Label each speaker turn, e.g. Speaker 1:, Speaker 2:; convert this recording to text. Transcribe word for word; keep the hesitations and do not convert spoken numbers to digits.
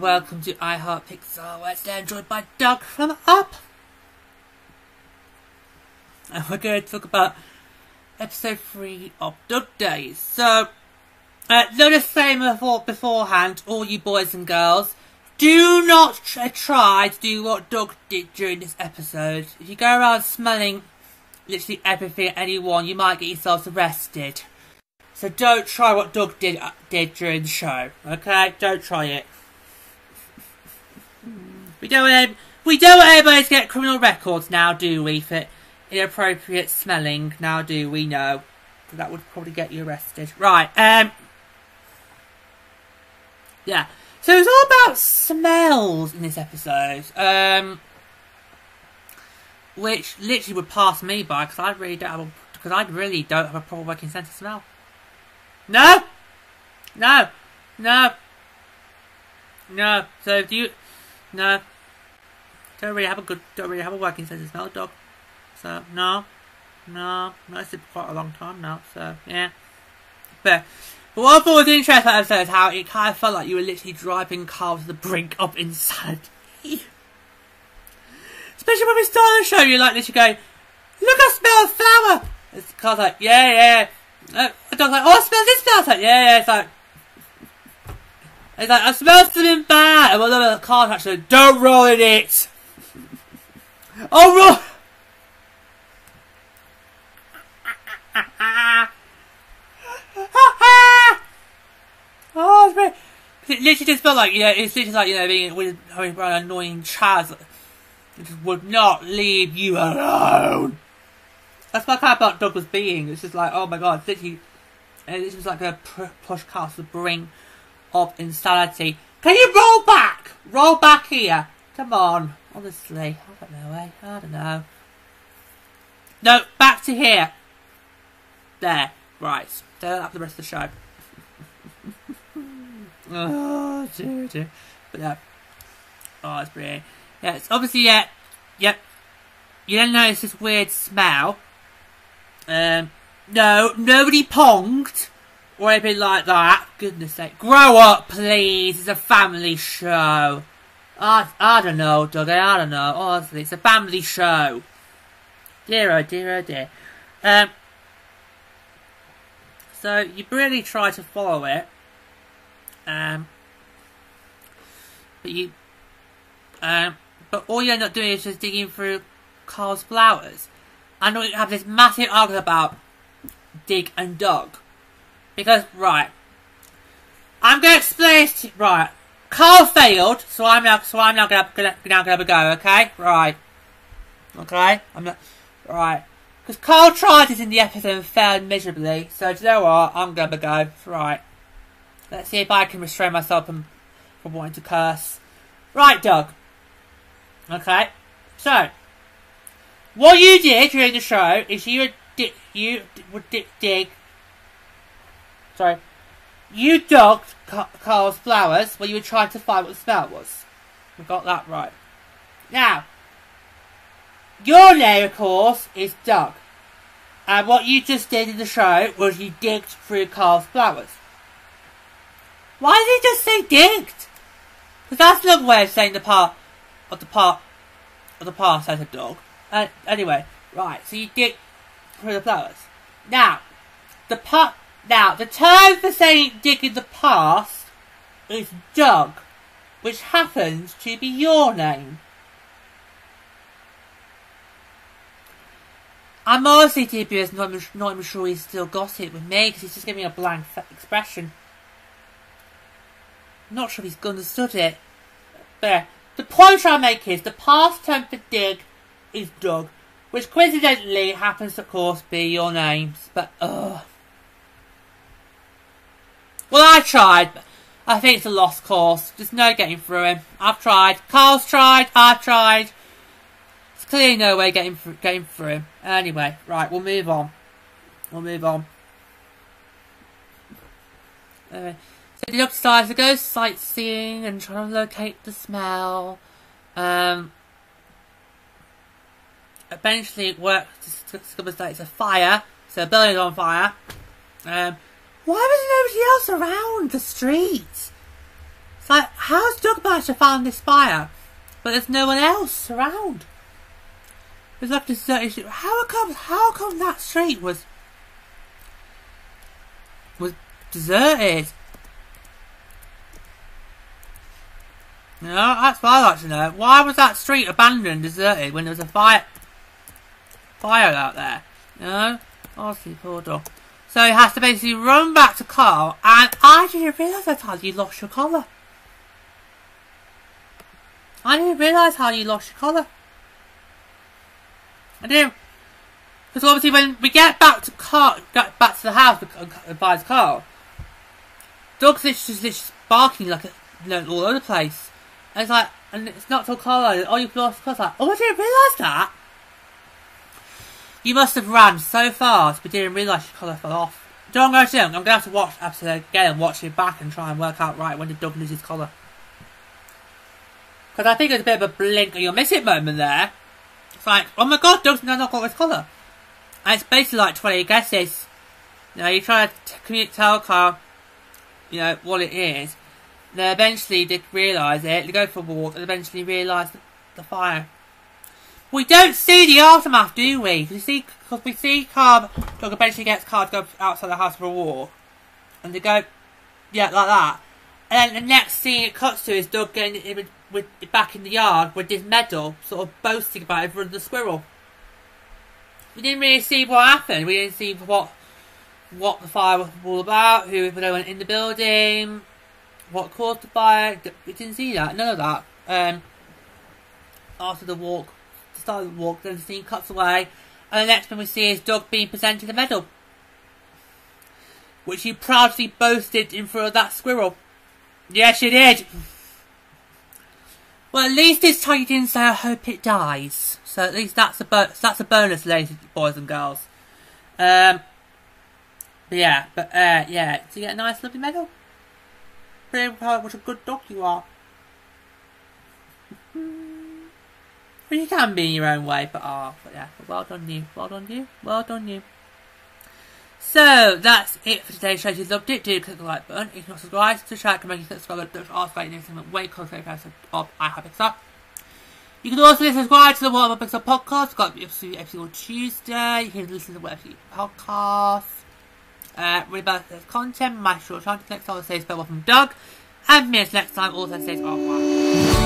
Speaker 1: welcome to I Heart Pixar, where it's enjoyed by Doug from Up. And we're going to talk about episode three of Dog Days. So, uh, no disclaimer before, beforehand, all you boys and girls, do not tr try to do what Doug did during this episode. If you go around smelling literally everything at anyone, you might get yourselves arrested. So don't try what Doug did uh, did during the show, okay? Don't try it. We don't want we don't want anybody to get criminal records now, do we? For inappropriate smelling, now do we? No, that would probably get you arrested. Right. Um. Yeah. So it's all about smells in this episode. Um. Which literally would pass me by because I really don't have a, because I really don't have a proper working sense of smell. No, no, no, no. So if you, no, don't really have a good, don't really have a working sense of smell, dog. So no, no, no. It's been quite a long time now. So yeah, but but what I thought was interesting about the episode is how it kind of felt like you were literally driving cars to the brink of insanity. Especially when we start the show, you're like literally going, "Look, I smell a flower." It's kind of like, yeah, yeah. Uh, the dog's like, oh, I smell this smell. It's like, yeah, yeah. It's like, it's like, I smell something bad. And one of the cars actually, don't roll in it. Oh, roll. Oh, it's very, it literally just felt like, you know, it's literally like, you know, being with having an annoying Chaz. It just would not leave you alone. That's what kind of felt Doug was being. It's just like, oh my god, literally, this was like a push cast to the brink of insanity. Can you roll back? Roll back here. Come on. Honestly, I don't know, eh? I don't know. No, back to here. There. Right. Don't have the rest of the show. Oh, dear, dear. But yeah. Oh, it's brilliant. Yeah, it's obviously, yeah. Yep. You don't notice this weird smell. Um, no, nobody ponged or anything like that. Goodness sake. Grow up, please. It's a family show. I, I don't know, Doug. I don't know. Honestly, it's a family show. Dear, oh dear, oh dear. Um, so, you really try to follow it. Um, but you, um, but all you end up doing is just digging through Carl's flowers. I know you have this massive argument about Dig and Doug. Because, right, I'm going to explain this to you. Right, Carl failed, so I'm now, so I'm now going to now gonna have a go, okay? Right. Okay? I'm not, right. Because Carl tried this in the episode and failed miserably, so do you know what? I'm going to have a go. Right. Let's see if I can restrain myself from, from wanting to curse. Right, Doug. Okay? So, what you did during the show is you would dig, you would dig, dig, sorry, you dug Carl's flowers when you were trying to find what the smell was. We got that right. Now, your name, of course, is Doug. And what you just did in the show was you digged through Carl's flowers. Why did he just say digged? Because that's another way of saying the part of the part of the past as a dog. Uh, anyway, right, so you dig through the flowers. Now, the part, now, the term for saying dig in the past is Doug, which happens to be your name. I'm honestly dubious, not, not even sure he's still got it with me, because he's just giving me a blank expression. I'm not sure if he's understood it. But the point I'm trying to make is, the past term for dig is Doug, which coincidentally happens to, of course, be your names, but ugh. Well, I tried, but I think it's a lost cause. There's no getting through him. I've tried. Carl's tried. I've tried. There's clearly no way getting through, getting through him. Anyway, right, we'll move on. We'll move on. Anyway, so the dog decides to go sightseeing and try to locate the smell. Um... Eventually it works, discovers that it's a fire, so the building's on fire. Um, why was nobody else around the street? It's like, how's Doug managed to find this fire, but there's no one else around? There's like a deserted street. How come? How come that street was was deserted? You know, that's what I'd like to know. Why was that street abandoned, deserted, when there was a fire fire out there? You know, honestly, poor dog. So he has to basically run back to Carl, and I didn't realise that's how you lost your collar. I didn't realise how you lost your collar. I didn't. Because obviously when we get back to Carl, get back to the house with advise Carl, Doug's just, just barking like a, you know, all over the place. And it's like, and it's not till Carl, oh, you've lost your collar. Like, oh, I didn't realise that. You must have ran so fast, but didn't realise your collar fell off. Don't go to I'm going to have to watch the episode again and watch it back and try and work out right when did Doug lose his collar. Because I think there's a bit of a blink or you'll miss it moment there. It's like, oh my god, Doug's now not got his collar. And it's basically like twenty guesses. You know, you try to communicate, tell Carl, you know, what it is. Then eventually they realise it, they go for a walk and eventually realise the, the fire. We don't see the aftermath, do we? We see, because we see Carl, Doug eventually gets Carl to go outside the house for a walk. And they go, yeah, like that. And then the next scene it cuts to is Doug getting in with, with, back in the yard with his medal, sort of boasting about it running the squirrel. We didn't really see what happened. We didn't see what what the fire was all about, who went in the building, what caused the fire. We didn't see that, none of that. Um, after the walk, the start of the walk, then the scene cuts away, and the next thing we see is Doug being presented a medal, which he proudly boasted in front of that squirrel. Yes, you did. Well, at least this time you didn't say, I hope it dies. So at least that's a bo that's a bonus, ladies, boys and girls. Um, but yeah, but uh, yeah, so you get a nice, lovely medal. Pretty proud what a good dog you are. Well, you can be in your own way, but ah, oh, but yeah, but well done you, well done you, well done you. So that's it for today's show. If you loved it, do click the like button. If you're not subscribed to the channel, comment, subscribe, to ask about anything that way close to the episode of I H P thirteen. You can also subscribe to the What About Pixar podcast. We've got every single Tuesday. You can listen to the Website podcast. Uh, read about the content. My short chance next time. I'll say spell from Doug. And me next time. Also says au revoir.